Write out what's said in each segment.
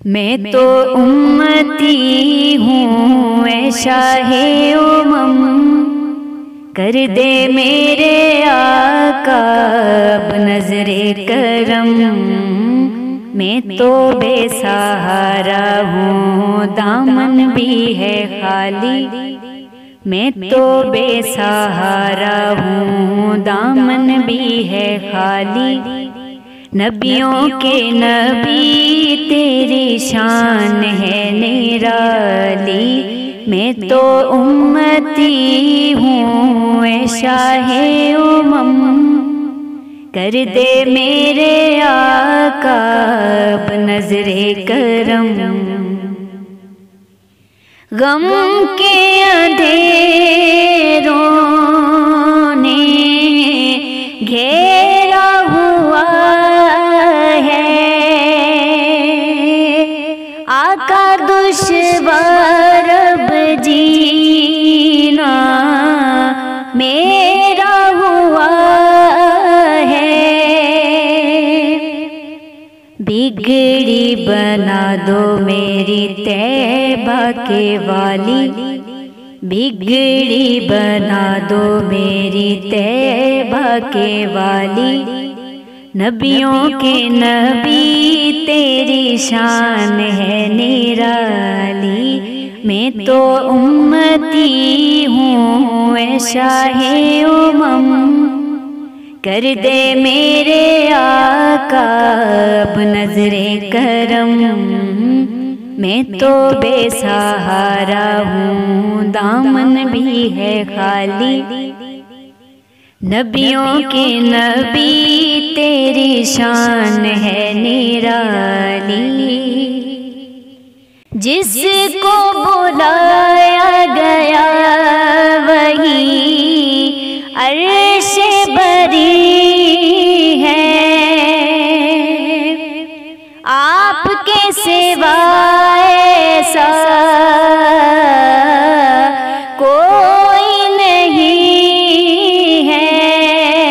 میں تو امتی ہوں اے شاہ امم، کر دے میرے آقا اب نظر کرم۔ میں تو بے سہارا ہوں دامن بھی ہے خالی، میں تو بے سہارا ہوں دامن بھی ہے خالی۔ نبیوں کے نبی تیری شان ہے نرالی، میں تو امتی ہوں اے شاہ امم، کر دے میرے آقا اب نظر کرم۔ غم کے اندھیروں نے گھیرا ہوا ہے، آقا دشوار اب جینا میرا ہوا ہے۔ بگڑی بنا دو میری طیبہ کے والی، بگڑی بنا دو میری طیبہ کے والی۔ نبیوں کے نبی تیری شان ہے نرالی، میں تو امتی ہوں اے شاہ امم، کر دے میرے آقا اب نظر کرم۔ میں تو بے سہارا ہوں دامن بھی ہے خالی، نبیوں کے نبی تیری شان ہے نرالی۔ جس کو بلایا گیا وہی عرش بری ہے، آپ کے سوا ایسا کوئی نہیں ہے،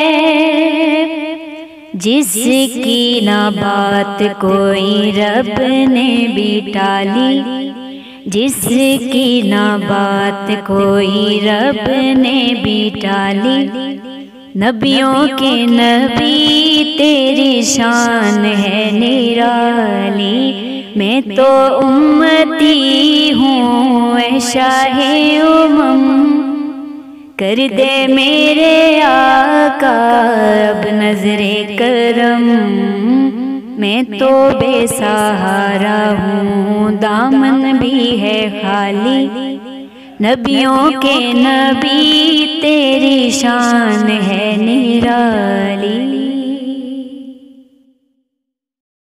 جس کی نہ بات کوئی رب نے بھی ٹالی، جس کی نہ بات کوئی رب نے بھی ٹالی۔ نبیوں کے نبی تیری شان ہے نرالی، میں تو امتی ہوں اے شاہ امم، کر دے میرے آقا اب نظر کرم۔ میں تو بے سہارا ہوں دامن بھی ہے خالی، نبیوں کے نبی تیری شان ہے نرالی۔